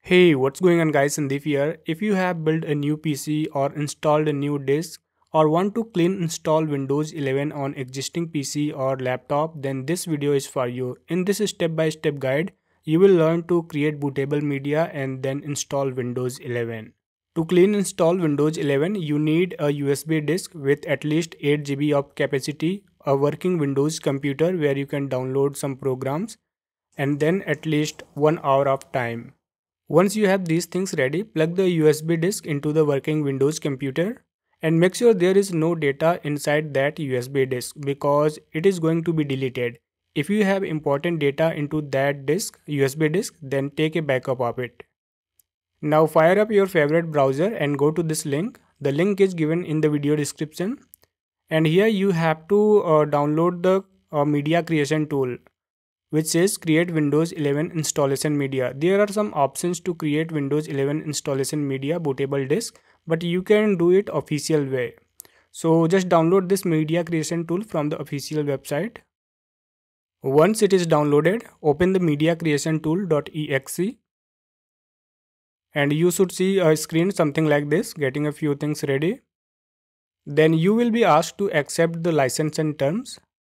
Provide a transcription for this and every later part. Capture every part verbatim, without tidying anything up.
Hey, what's going on guys, Sandeep here. If you have built a new P C or installed a new disk or want to clean install Windows eleven on existing P C or laptop, then this video is for you. In this step-by-step guide, you will learn to create bootable media and then install Windows eleven. To clean install Windows eleven, you need a U S B disk with at least eight G B of capacity, a working Windows computer where you can download some programs, and then at least one hour of time. Once you have these things ready, plug the U S B disk into the working Windows computer and make sure there is no data inside that U S B disk because it is going to be deleted. If you have important data into that disk, U S B disk, then take a backup of it. Now fire up your favorite browser and go to this link. The link is given in the video description. And here you have to uh, download the uh, media creation tool, which says create Windows eleven installation media. There are some options to create Windows eleven installation media bootable disk, but you can do it official way. So just download this media creation tool from the official website. Once it is downloaded, open the media creation tool.exe and you should see a screen something like this, getting a few things ready. Then you will be asked to accept the license and terms.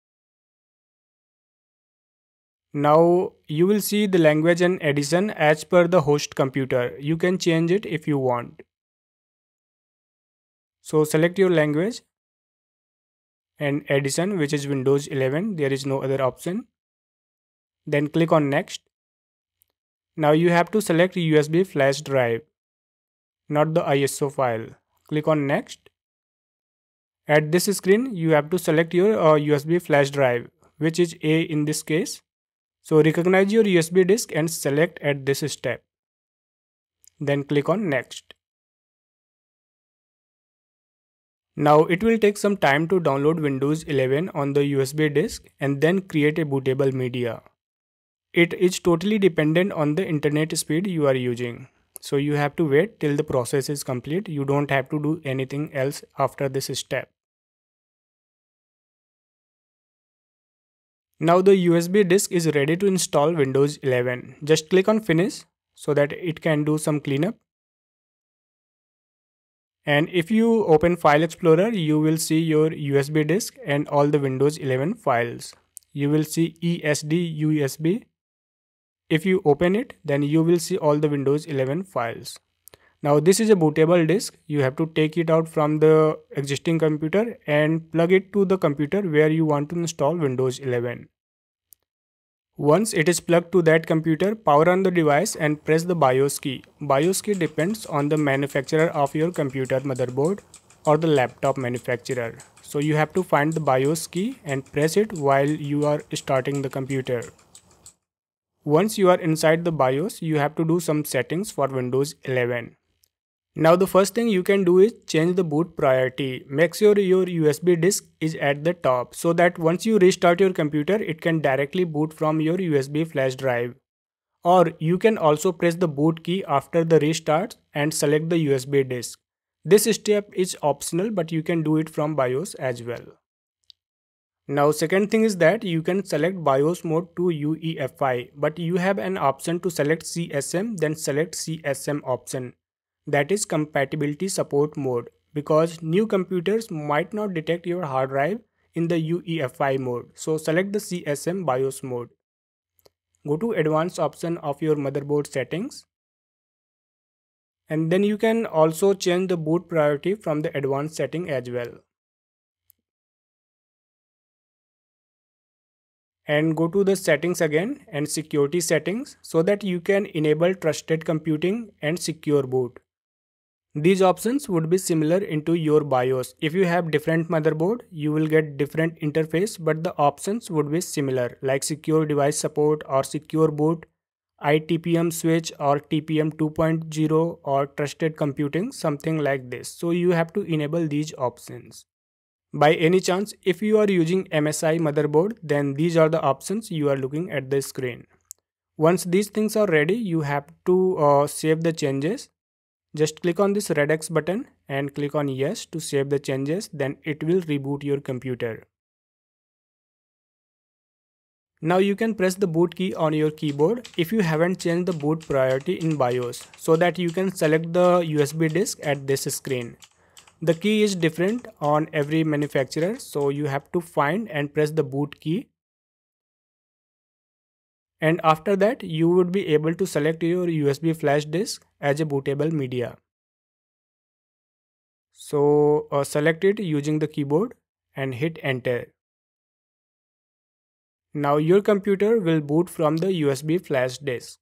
Now you will see the language and edition as per the host computer. You can change it if you want. So select your language and edition, which is Windows eleven. There is no other option. Then click on next. Now you have to select U S B flash drive, not the I S O file. Click on next. At this screen, you have to select your uh, U S B flash drive, which is A in this case. So recognize your U S B disk and select at this step. Then click on next. Now it will take some time to download Windows eleven on the U S B disk and then create a bootable media. It is totally dependent on the internet speed you are using. So you have to wait till the process is complete. You don't have to do anything else after this step. Now the U S B disk is ready to install Windows eleven. Just click on finish so that it can do some cleanup. And if you open File Explorer, you will see your U S B disk and all the Windows eleven files. You will see E S D U S B. If you open it, then you will see all the Windows eleven files. Now this is a bootable disk. You have to take it out from the existing computer and plug it to the computer where you want to install Windows eleven. Once it is plugged to that computer, power on the device and press the BIOS key. BIOS key depends on the manufacturer of your computer motherboard or the laptop manufacturer. So you have to find the BIOS key and press it while you are starting the computer. Once you are inside the BIOS, you have to do some settings for Windows eleven. Now the first thing you can do is change the boot priority. Make sure your U S B disk is at the top so that once you restart your computer, it can directly boot from your U S B flash drive. Or you can also press the boot key after the restart and select the U S B disk. This step is optional, but you can do it from BIOS as well. Now second thing is that you can select BIOS mode to U E F I, but you have an option to select C S M, then select C S M option. That is compatibility support mode, because new computers might not detect your hard drive in the U E F I mode. So select the C S M BIOS mode. Go to advanced option of your motherboard settings. And then you can also change the boot priority from the advanced setting as well. And go to the settings again and security settings so that you can enable trusted computing and secure boot. These options would be similar into your BIOS. If you have different motherboard, you will get different interface, but the options would be similar, like secure device support or secure boot, I T P M switch or T P M two point oh or trusted computing, something like this. So you have to enable these options. By any chance, if you are using M S I motherboard, then these are the options you are looking at the screen. Once these things are ready, you have to uh, save the changes. Just click on this red X button and click on yes to save the changes, then it will reboot your computer. Now you can press the boot key on your keyboard if you haven't changed the boot priority in BIOS, so that you can select the U S B disk at this screen. The key is different on every manufacturer, so you have to find and press the boot key. And after that, you would be able to select your U S B flash disk as a bootable media. So uh, select it using the keyboard and hit enter. Now your computer will boot from the U S B flash disk.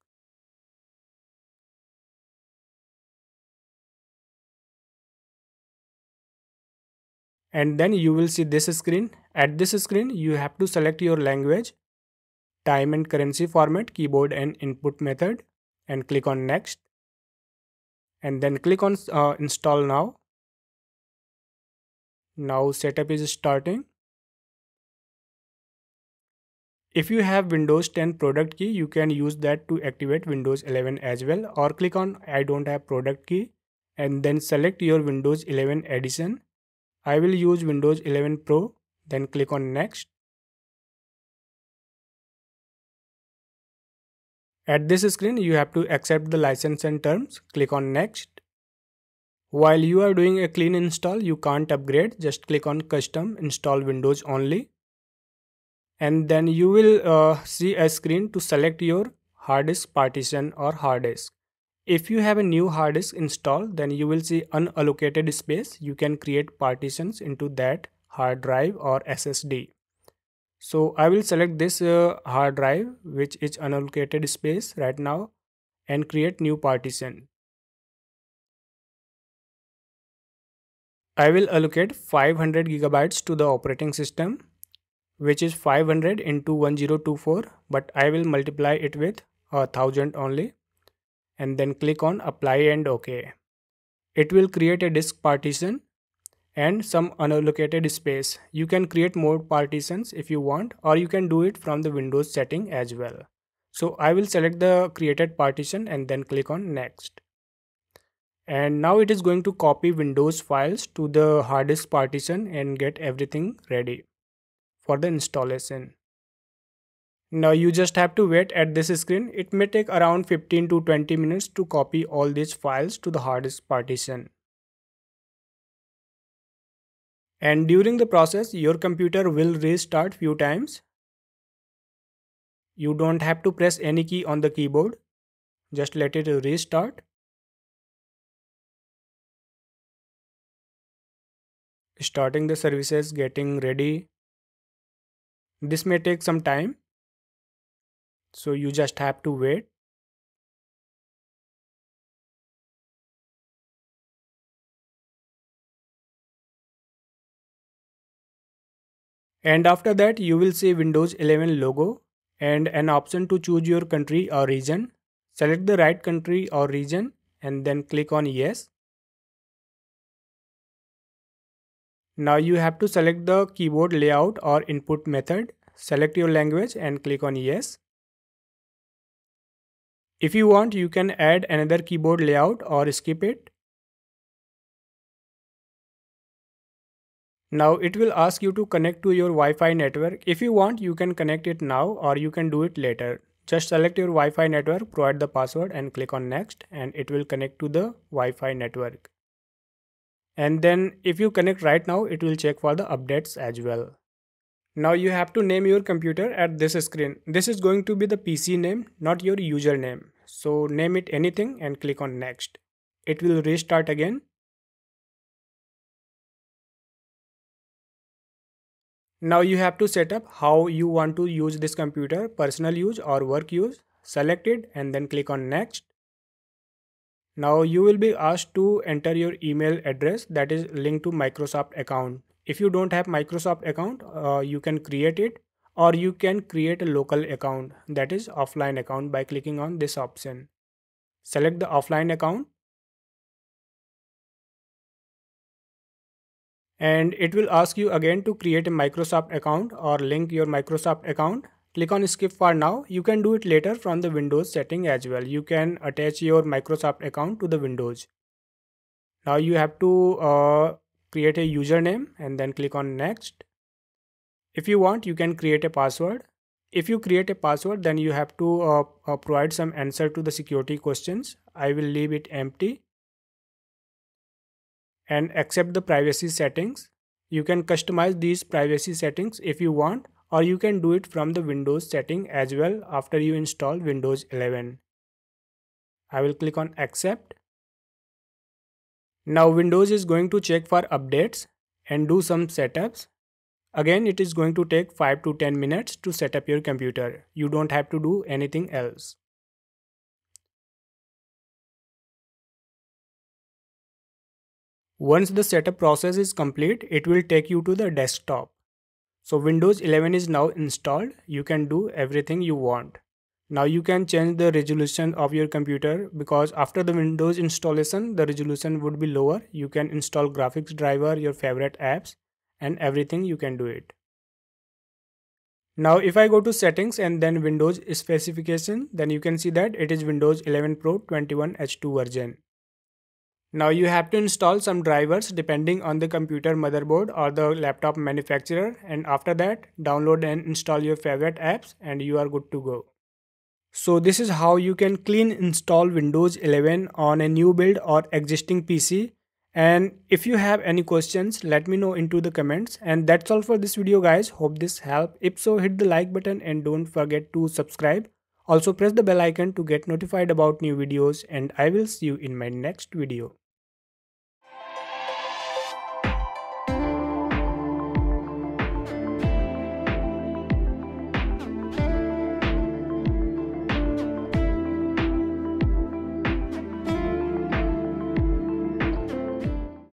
And then you will see this screen. At this screen, you have to select your language, time and currency format, keyboard and input method, and click on next. And then click on uh, install now. Now setup is starting. If you have Windows ten product key, you can use that to activate Windows eleven as well, or click on I don't have product key and then select your Windows eleven edition. I will use Windows eleven Pro, then click on next. At this screen, you have to accept the license and terms, click on next. While you are doing a clean install, you can't upgrade, just click on custom install Windows only. And then you will uh, see a screen to select your hard disk partition or hard disk. If you have a new hard disk installed, then you will see unallocated space. You can create partitions into that hard drive or S S D. So I will select this uh, hard drive, which is unallocated space right now, and create new partition. I will allocate five hundred gigabytes to the operating system, which is five hundred into one thousand twenty-four, but I will multiply it with a thousand only, and then click on apply and OK. It will create a disk partition and some unallocated space. You can create more partitions if you want, or you can do it from the Windows setting as well. So I will select the created partition and then click on next. And now it is going to copy Windows files to the hard disk partition and get everything ready for the installation. Now you just have to wait at this screen. It may take around fifteen to twenty minutes to copy all these files to the hard disk partition. And during the process, your computer will restart few times. You don't have to press any key on the keyboard. Just let it restart. Starting the services, getting ready. This may take some time, so you just have to wait. And after that, you will see Windows eleven logo and an option to choose your country or region. Select the right country or region and then click on yes. Now you have to select the keyboard layout or input method. Select your language and click on yes. If you want, you can add another keyboard layout or skip it. Now it will ask you to connect to your Wi-Fi network. If you want, you can connect it now or you can do it later. Just select your Wi-Fi network, provide the password and click on next, and it will connect to the Wi-Fi network. And then if you connect right now, it will check for the updates as well. Now you have to name your computer at this screen. This is going to be the P C name, not your username. So name it anything and click on next. It will restart again. Now you have to set up how you want to use this computer, personal use or work use. Select it and then click on next. Now you will be asked to enter your email address that is linked to Microsoft account. If you don't have Microsoft account, uh, you can create it, or you can create a local account, that is offline account, by clicking on this option. Select the offline account. And it will ask you again to create a Microsoft account or link your Microsoft account. Click on skip for now. You can do it later from the Windows setting as well. You can attach your Microsoft account to the Windows. Now you have to uh, create a username and then click on next. If you want, you can create a password. If you create a password, then you have to uh, uh, provide some answer to the security questions. I will leave it empty and accept the privacy settings. You can customize these privacy settings if you want, or you can do it from the Windows setting as well after you install Windows eleven. I will click on accept. Now Windows is going to check for updates and do some setups. Again, it is going to take five to ten minutes to set up your computer. You don't have to do anything else. Once the setup process is complete, it will take you to the desktop. So Windows eleven is now installed. You can do everything you want. Now you can change the resolution of your computer, because after the Windows installation, the resolution would be lower. You can install graphics driver, your favorite apps, and everything you can do it. Now if I go to settings and then Windows specification, then you can see that it is Windows eleven Pro twenty-one H two version. Now you have to install some drivers depending on the computer motherboard or the laptop manufacturer, and after that download and install your favorite apps and you are good to go. So this is how you can clean install Windows eleven on a new build or existing P C. And if you have any questions, let me know into the comments. And that's all for this video guys. Hope this helped. If so, hit the like button and don't forget to subscribe. Also press the bell icon to get notified about new videos, and I will see you in my next video.